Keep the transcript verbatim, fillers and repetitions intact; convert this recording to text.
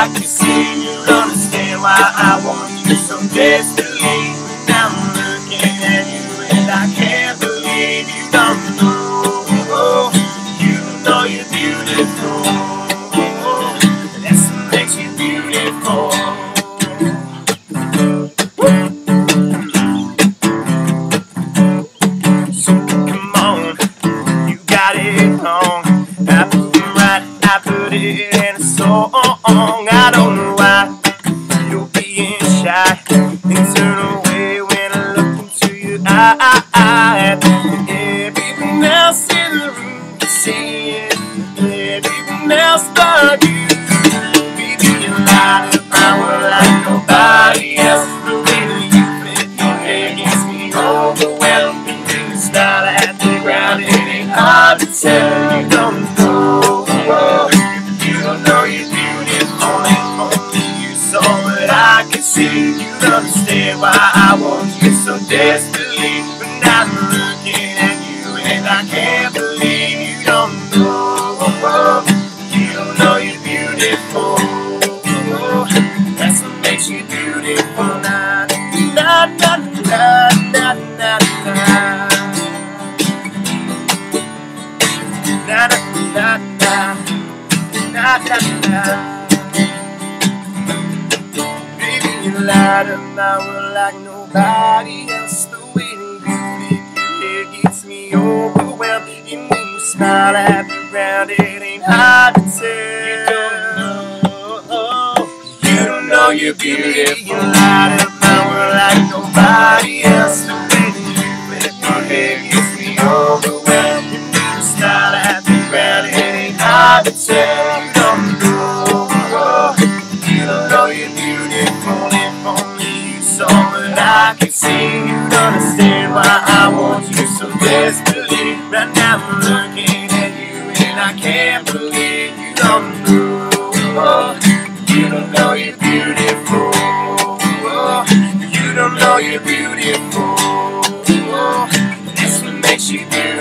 I can see you understand why I want you so desperately. Now I'm looking at you and I can't believe you don't know. You know you're beautiful. That's what makes you beautiful. So come on, you got it wrong. I put it right, I put it in a song. I don't know why you're being shy and turn away when I look into your eye. Everyone else in the room can see it, everyone else but you. Baby, you light up my world like nobody else. The way that you flip your hair gets me overwhelmed. And you smile at the ground, it ain't hard to tell. You don't know, you don't know you're beautiful, and only you saw what I can see. You understand why I want you so desperately. But now I'm looking at you and I can't believe you don't know. You don't know you're beautiful. That's what makes you beautiful. Na na na na na na na. Na na na na na na na. Baby, you light up my world like nobody else. The way that you flip your hair gets me overwhelmed. And when you smile at the ground, it ain't hard to tell. You don't know you're beautiful. You light up my world like nobody else. The way that you flip your hair gets me overwhelmed. And when you smile at the ground, it ain't hard to tell. You don't know, you don't know you're beautiful. If only you saw what I can see, you'd understand why I want you so desperately. Right now I'm looking at you and I can't believe you don't know. You don't know you're beautiful. You don't know you're beautiful. That's what makes you beautiful.